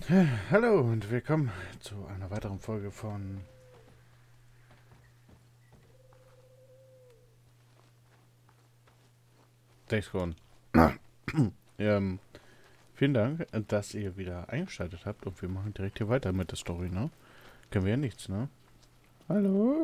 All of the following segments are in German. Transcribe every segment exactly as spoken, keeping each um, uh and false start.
Hallo und willkommen zu einer weiteren Folge von Days Gone. ähm, vielen Dank, dass ihr wieder eingeschaltet habt und wir machen direkt hier weiter mit der Story, ne? Können wir ja nichts, ne? Hallo?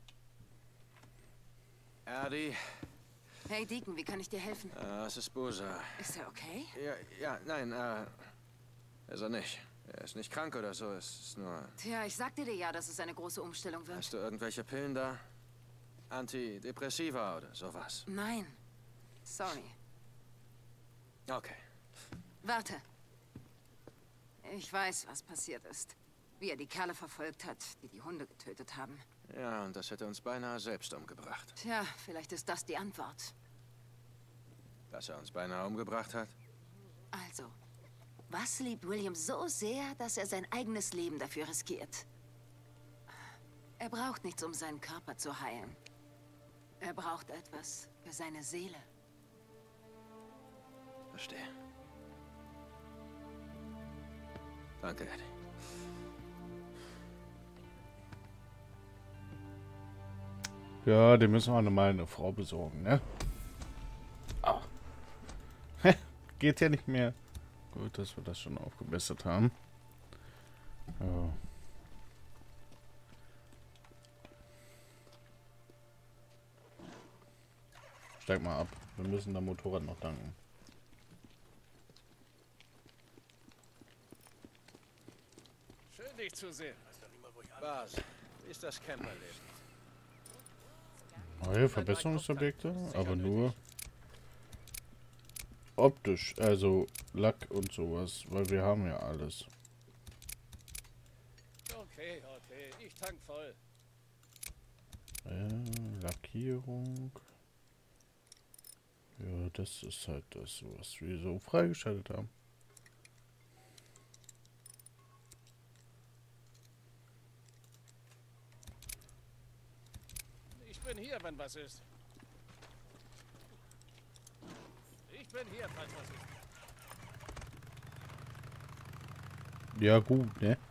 Adi, Hey Deacon, wie kann ich dir helfen? äh, es ist Bosa. Ist er okay? Ja, ja, nein, äh, ist er nicht. Er ist nicht krank oder so, es ist nur... Tja, ich sagte dir ja, dass es eine große Umstellung wird. Hast du irgendwelche Pillen da? Antidepressiva oder sowas? Nein. Sorry. Okay. Warte. Ich weiß, was passiert ist. Wie er die Kerle verfolgt hat, die die Hunde getötet haben. Ja, und das hätte uns beinahe selbst umgebracht. Tja, vielleicht ist das die Antwort. Dass er uns beinahe umgebracht hat? Also, was liebt William so sehr, dass er sein eigenes Leben dafür riskiert? Er braucht nichts, um seinen Körper zu heilen. Er braucht etwas für seine Seele. Verstehe. Danke, Eddie. Ja, dem müssen wir mal eine Frau besorgen, ne? Ah. Geht ja nicht mehr. Gut, dass wir das schon aufgebessert haben. Ja. Steig mal ab. Wir müssen dem Motorrad noch danken. Schön, dich zu sehen. Was? Wie ist das Camperleben? Neue Verbesserungsobjekte, aber nur optisch, also Lack und sowas, weil wir haben ja alles. Okay, okay, ich tank voll. Äh, Lackierung. Ja, das ist halt das, was wir so freigeschaltet haben. Ich bin hier, wenn was ist. Ich bin hier, falls was ist. Ja gut, ne?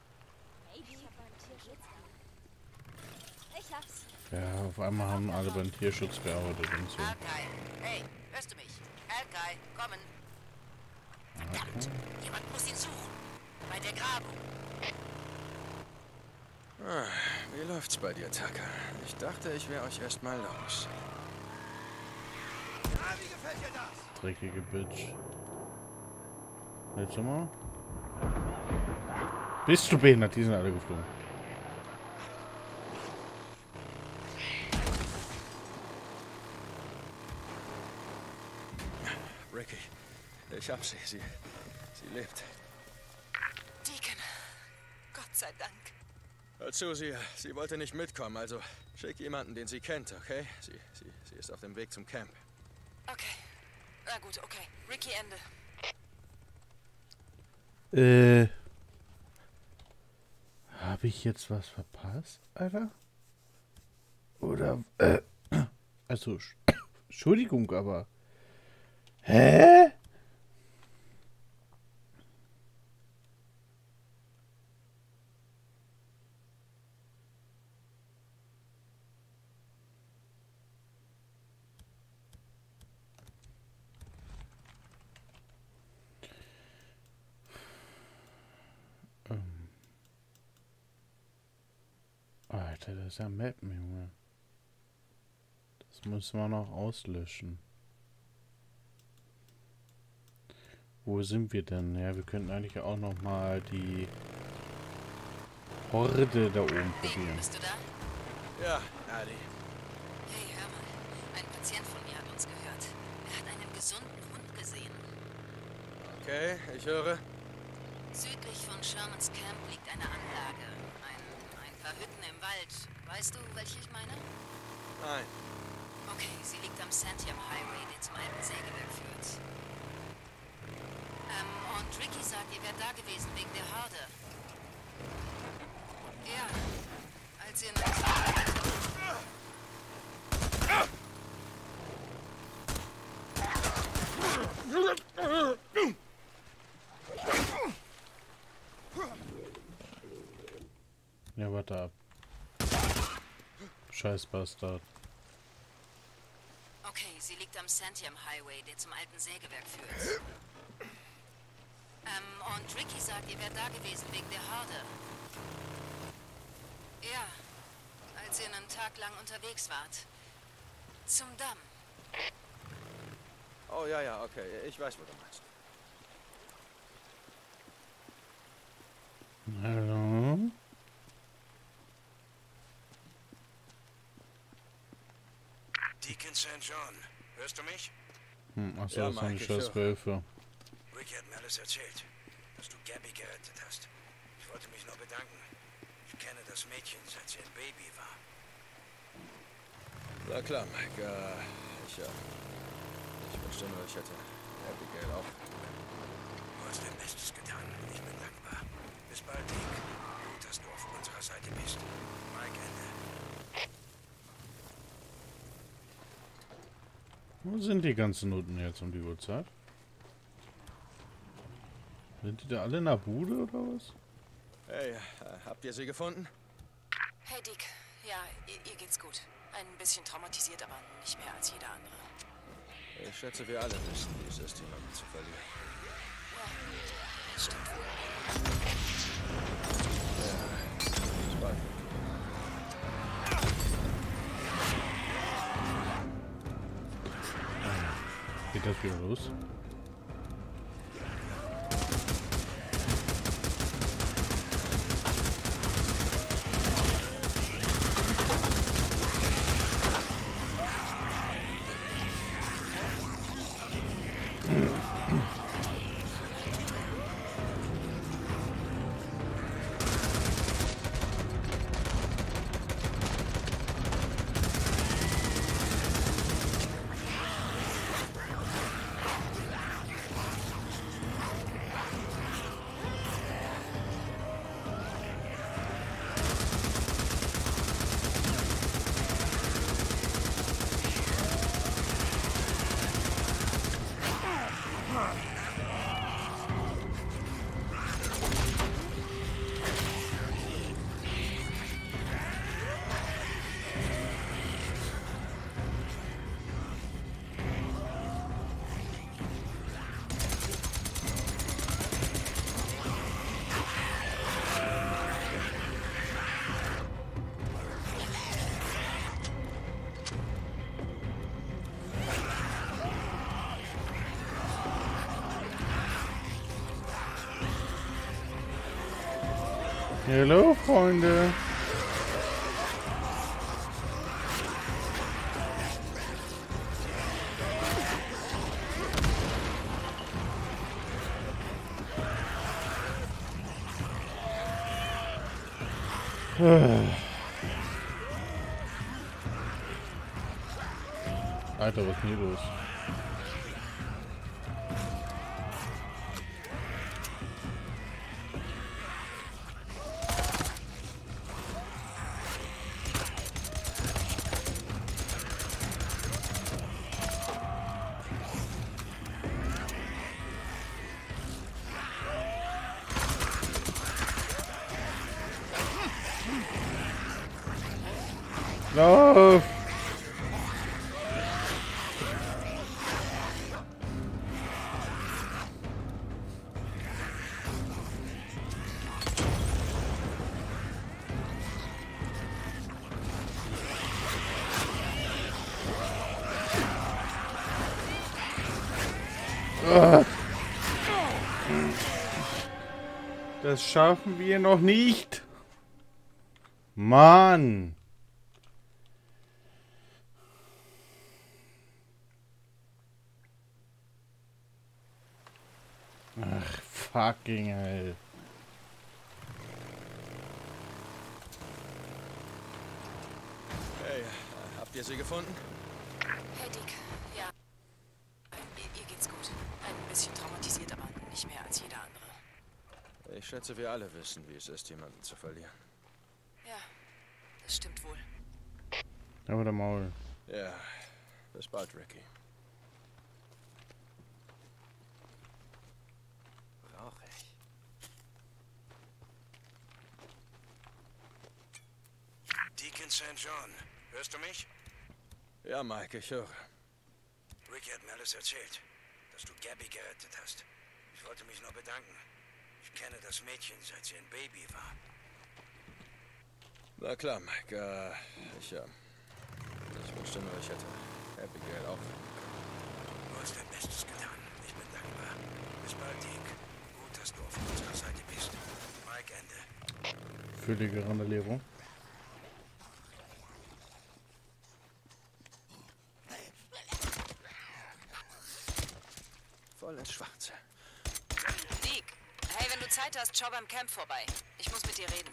Ich hab's. Ja, auf einmal haben alle beim Tierschutz gearbeitet und so. Alkai, hey, hörst du mich? Alkai, kommen. Verdammt, jemand muss ihn suchen. Bei der Grabung. Ah, wie läuft's bei dir, Tucker? Ich dachte, ich wäre euch erst mal los. Ah, wie gefällt dir das? Dreckige Bitch. Jetzt mal. Bist du behindert? Die sind alle geflogen. Ricky, ich hab sie. Sie, sie lebt. Deacon, Gott sei Dank. Hör zu, sie, sie wollte nicht mitkommen, also schick jemanden, den sie kennt, okay? Sie, sie, sie ist auf dem Weg zum Camp. Okay, na gut, okay. Ricky, Ende. Äh. Habe ich jetzt was verpasst, Alter? Oder, äh. Also, Entschuldigung, aber. Hä? Ähm. Alter, das ist ja Mappen, Junge. Das müssen wir noch auslöschen. Wo sind wir denn? Ja, wir könnten eigentlich auch noch mal die Horde da oben Deacon, probieren. bist du da? Ja, Adi. Hey, hör mal. Ein Patient von mir hat uns gehört. Er hat einen gesunden Hund gesehen. Okay, ich höre. Südlich von Shermans Camp liegt eine Anlage. Ein, ein paar Hütten im Wald. Weißt du, welche ich meine? Nein. Okay, sie liegt am Santiam Highway, der zum alten Sägewerk führt. Ähm, und Ricky sagt, ihr wärt da gewesen wegen der Horde. Ja, als ihr noch... Ja, warte ab. Scheiß Bastard. Okay, sie liegt am Santiam Highway, der zum alten Sägewerk führt. Ähm, und Ricky sagt, ihr wärt da gewesen wegen der Horde. Ja, als ihr einen Tag lang unterwegs wart. Zum Damm. Oh, ja, ja, okay. Ich weiß, wo du meinst. Hallo? Deacon Sankt John, hörst du mich? Hm, achso, Ja, das ist eine Mike, ich scheiß höre. Wölfe. Ricky hat mir alles erzählt, dass du Gabby gerettet hast. Ich wollte mich nur bedanken. Ich kenne das Mädchen, seit sie ein Baby war. Na klar, Mike. Äh, ich, äh, ich wünschte nur, ich hätte Abigail auch. Du hast dein Bestes getan. Ich bin dankbar. Bis bald, Dick. Gut, dass du auf unserer Seite bist. Mike, Ende. Wo sind die ganzen Noten jetzt um die Uhrzeit? Sind die da alle in der Bude oder was? Hey, äh, habt ihr sie gefunden? Hey Dick, ja, ihr, ihr geht's gut. Ein bisschen traumatisiert, aber nicht mehr als jeder andere. Ich schätze, wir alle wissen, wie es ist, jemanden zu verlieren. Ja, stimmt wohl. Bis bald. Geht das wieder los? Hallo, Freunde. Alter, was ist denn hier los? Lauf! Ah. Das schaffen wir noch nicht. Mann. Ach, fucking hell. Hey, äh, habt ihr sie gefunden? Hey Dick, ja. Ihr, ihr geht's gut. Ein bisschen traumatisiert, aber nicht mehr als jeder andere. Ich schätze, wir alle wissen, wie es ist, jemanden zu verlieren. Ja, das stimmt wohl. Aber der Maul. Ja, bis bald, Ricky. Brauche ich. Saint John. Hörst du mich? Ja, Mike, ich höre. Ricky hat mir alles erzählt, dass du Gabby gerettet hast. Ich wollte mich nur bedanken. Ich kenne das Mädchen, seit sie ein Baby war. Na klar, Mike. Äh, ich, äh, ich wünschte nur, ich hätte Abigail auch. Du hast dein Bestes getan. Ich bin dankbar. Bis bald, Dick. Gut, dass du auf unserer Seite bist. Mike, Ende. Völlige Randalierung. Voll ins Schwarze. Deke, hey, wenn du Zeit hast, schau beim Camp vorbei. Ich muss mit dir reden.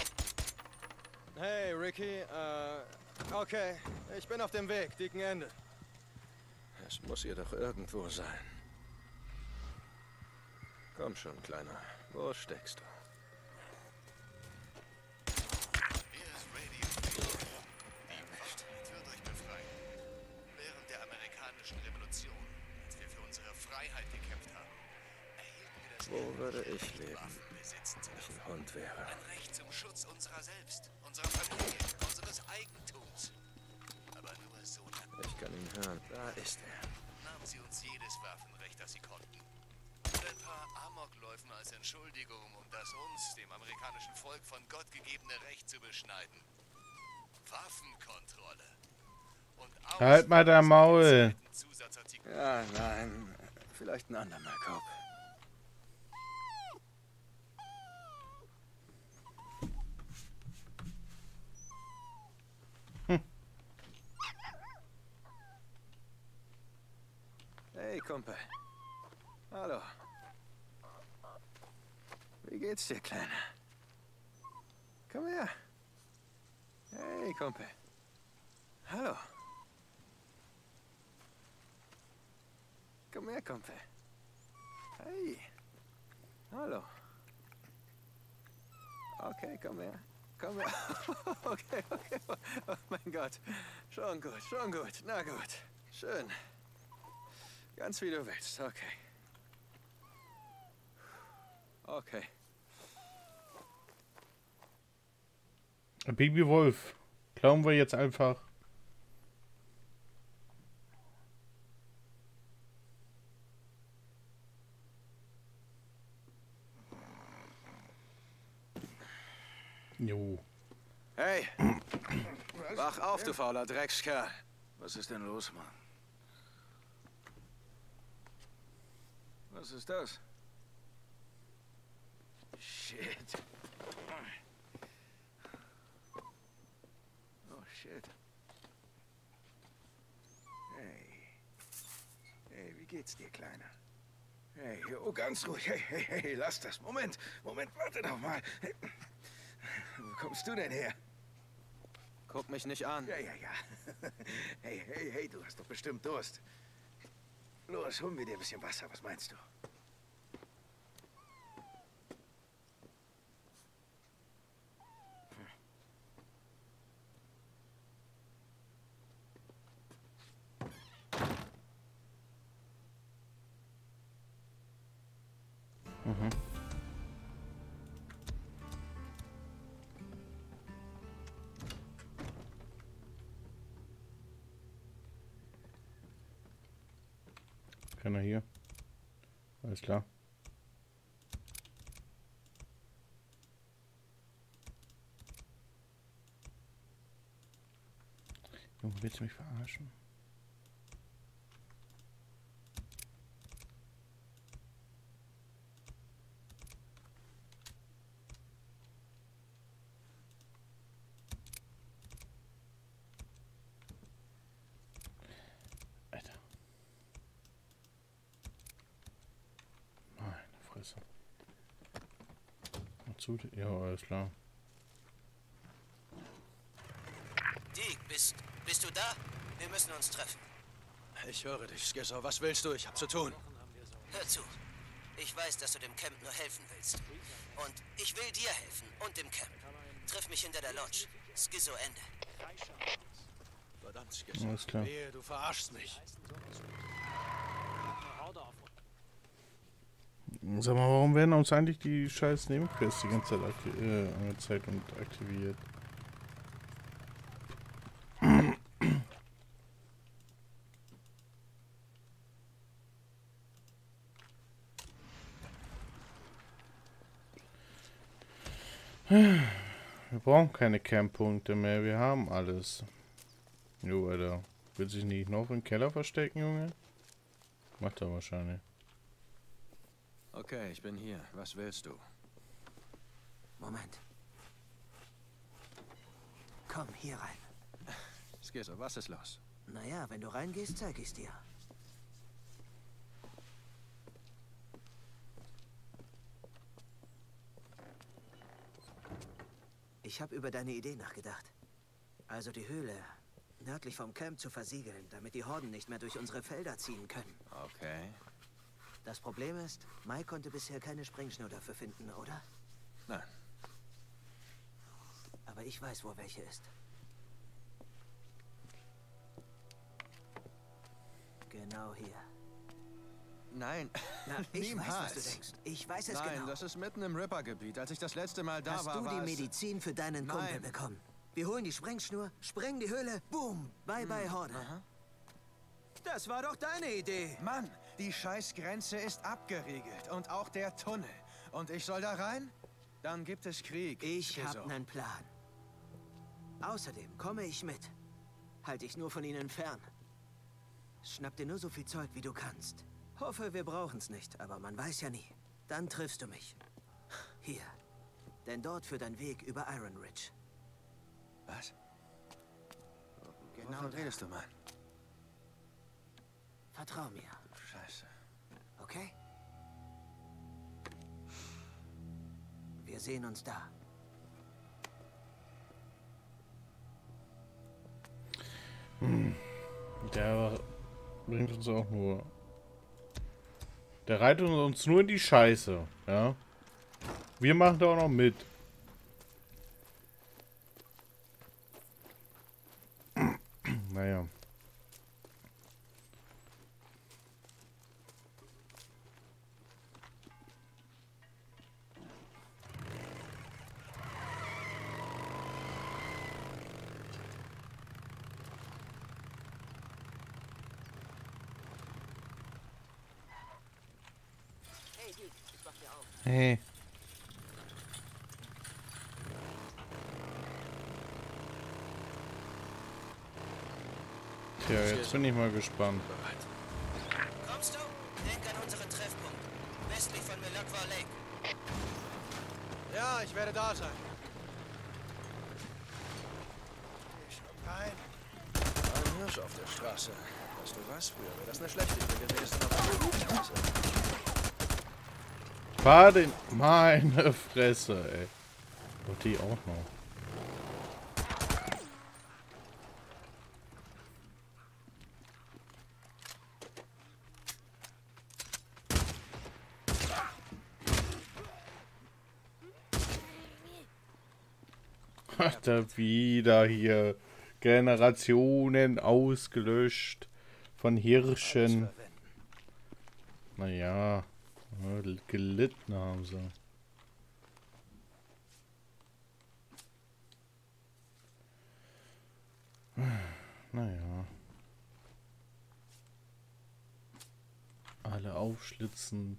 Hey, Ricky. Äh, okay. Ich bin auf dem Weg. Dicken Ende. Es muss hier doch irgendwo sein. Komm schon, Kleiner. Wo steckst du? Hier ist Radio. Die Welt wird euch befreien. Während der amerikanischen Revolution, als wir für unsere Freiheit gekämpft haben, erhielten wir das Wo würde ich leben, Waffen besitzen zu wenn ich dürfen. ein Hund wäre? Ein Recht zum Schutz unserer selbst, unserer Familie, unseres Eigentums. Aber nur so lange Ich kann ihn hören. Da ist er. nahmen sie uns jedes Waffenrecht, das sie konnten. Mit ein paar Amokläufen als Entschuldigung, um das uns, dem amerikanischen Volk, von Gott gegebene Recht zu beschneiden. Waffenkontrolle. Und Halt mal dein Maul. Zusatzartikel. Ja, nein. Vielleicht ein andermal, Cobb. Hey, Kumpel. Hallo. Wie geht's dir, Kleiner? Komm her. Hey, Kumpel. Hallo. Komm her, Kumpel. Hey. Hallo. Okay, komm her. Komm her. Okay, okay. Oh mein Gott. Schon gut, schon gut. Na gut. Schön. Ganz wie du willst. Okay. Okay. Baby Wolf. Klauen wir jetzt einfach. Jo. Hey. Wach auf, du fauler Dreckskerl. Was ist denn los, Mann? Was ist das? Shit. Oh, shit. Hey. Hey, wie geht's dir, Kleiner? Hey, oh, ganz ruhig. Hey, hey, hey, lass das. Moment, Moment, warte doch mal. Hey. Wo kommst du denn her? Guck mich nicht an. Ja, ja, ja. Hey, hey, hey, du hast doch bestimmt Durst. Los, holen wir dir ein bisschen Wasser. Was meinst du? Mhm. Keiner hier. Alles klar. Junge, willst du mich verarschen? Alter. Meine Fresse. Mal zu. Ja, alles klar. Deke, bist, bist du da? Wir müssen uns treffen. Ich höre dich, Skizzo. Was willst du? Ich hab zu tun. Hör zu. Ich weiß, dass du dem Camp nur helfen willst. Und ich will dir helfen und dem Camp. Triff mich hinter der Lodge. Skizzo Ende. Verdammt, Skizzo. Alles klar. Wehe, du verarschst mich. Sag mal, warum werden uns eigentlich die scheiß Nebenquests die ganze Zeit akti- äh, angezeigt und aktiviert? Wir brauchen keine Camppunkte mehr, wir haben alles. Jo, Alter. Will sich nicht noch im Keller verstecken, Junge? Macht er wahrscheinlich. Okay, ich bin hier. Was willst du? Moment. Komm, hier rein. Skizzo, was ist los? Naja, wenn du reingehst, zeig ich's dir. Ich habe über deine Idee nachgedacht. Also die Höhle nördlich vom Camp zu versiegeln, damit die Horden nicht mehr durch unsere Felder ziehen können. Okay. Das Problem ist, Mike konnte bisher keine Sprengschnur dafür finden, oder? Nein. Aber ich weiß, wo welche ist. Genau hier. Nein. Na, ich Niemals. weiß, was du denkst. Ich weiß es Nein, genau. das ist mitten im Ripper-Gebiet. Als ich das letzte Mal da Hast war, du war die es... Medizin für deinen Kumpel Nein. bekommen? Wir holen die Sprengschnur, sprengen die Höhle, boom, bye bye Horde. Aha. Das war doch deine Idee. Mann, die Scheißgrenze ist abgeriegelt. Und auch der Tunnel. Und ich soll da rein? Dann gibt es Krieg. Ich Skizzo. hab nen Plan. Außerdem komme ich mit. Halt dich nur von ihnen fern. Schnapp dir nur so viel Zeug, wie du kannst. Hoffe, wir brauchen's nicht, aber man weiß ja nie. Dann triffst du mich. Hier. Denn dort führt ein Weg über Iron Ridge. Was? Genau Wovon da. redest du, Mann? Vertrau mir, Scheiße. okay? Wir sehen uns da. Der bringt uns auch nur... Der reitet uns nur in die Scheiße, ja? Wir machen da auch noch mit. Naja. Hey. Tja, jetzt bin ich mal gespannt. Kommst du? Denk an unseren Treffpunkt. Westlich von Milagwa Lake. Ja, ich werde da sein. Ich schon rein. Ein Hirsch auf der Straße. Weißt du was? Früher wäre das eine schlechte Idee gewesen, aber... Fahr den... Meine Fresse, ey. Und die auch noch. Hat er wieder hier Generationen ausgelöscht von Hirschen. Naja, gelitten haben sie. Naja. Alle aufschlitzen.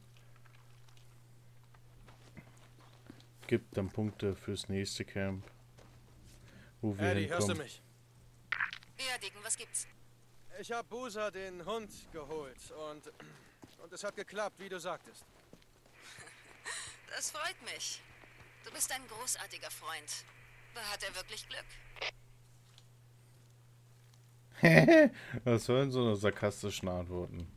Gibt dann Punkte fürs nächste Camp. Wo wir Eddie, hörst du hinkommen. mich? Ja, Deacon, was gibt's? Ich habe Busa den Hund geholt und... Und es hat geklappt, wie du sagtest. Das freut mich. Du bist ein großartiger Freund. Hat er wirklich Glück? Was sollen so eine sarkastischen Antworten?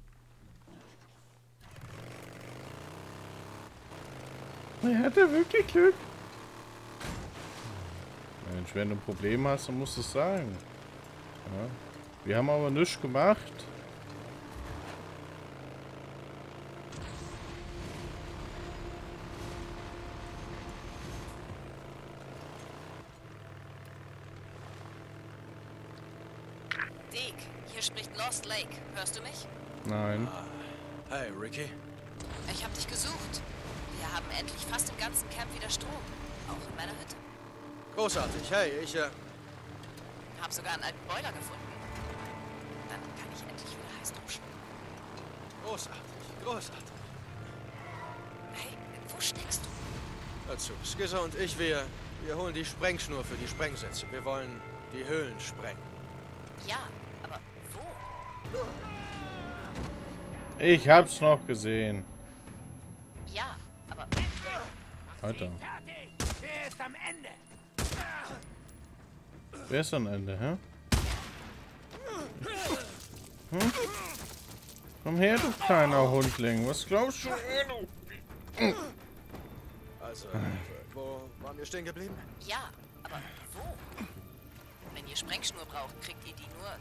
Hat er wirklich Glück? Mensch, wenn du ein Problem hast, dann musst du es sagen. Ja. Wir haben aber nichts gemacht. Deke, hier spricht Lost Lake. Hörst du mich? Nein. Hey, Ricky. Ich habe dich gesucht. Wir haben endlich fast im ganzen Camp wieder Strom. Auch in meiner Hütte. Großartig. Hey, ich, äh... Hab sogar einen alten Boiler gefunden. Dann kann ich endlich wieder heiß duschen. Großartig. Großartig. Hey, wo steckst du? Hör zu, Skizzer und ich, wir, wir holen die Sprengschnur für die Sprengsätze. Wir wollen die Höhlen sprengen. Ja, aber wo? Ich hab's noch gesehen. Ja, aber Alter. Wer ist am Ende? Wer ist am Ende, hä? Hm? Komm her, du kleiner Hundling. Was glaubst du? Also, wo waren wir stehen geblieben? ja, aber wo? Wenn ihr Sprengschnur braucht, kriegt ihr die nur.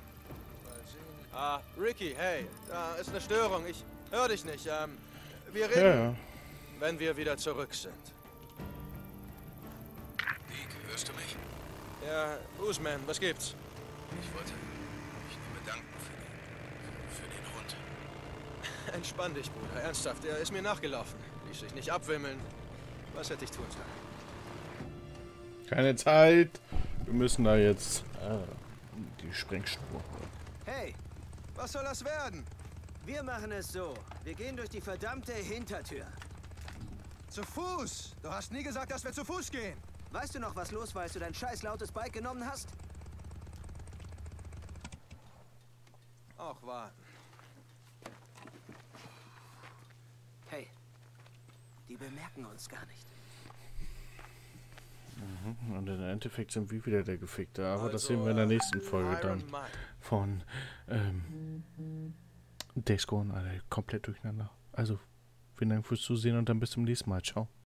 Ah, Ricky, hey, da ist eine Störung. Ich höre dich nicht. Ähm, wir Ja, reden, ja. wenn wir wieder zurück sind. Nick, hörst du mich? Ja, Usman, was gibt's? Ich wollte mich nur bedanken für den, für den Hund. Entspann dich, Bruder. Ernsthaft, er ist mir nachgelaufen. Ließ sich nicht abwimmeln. Was hätte ich tun sollen? Keine Zeit. Wir müssen da jetzt äh, die Sprengspur holen. Hey, Was soll das werden? wir machen es so. Wir gehen durch die verdammte Hintertür. Zu Fuß! Du hast nie gesagt, dass wir zu Fuß gehen. Weißt du noch, was los war, als du dein scheiß lautes Bike genommen hast? Auch warten. Hey, die bemerken uns gar nicht. Und im Endeffekt sind wir wieder der Gefickte. Aber das Also, sehen wir in der nächsten Folge Iron dann. Mike. Von ähm, Days Gone, alle komplett durcheinander. Also, vielen Dank fürs Zusehen und dann bis zum nächsten Mal. Ciao.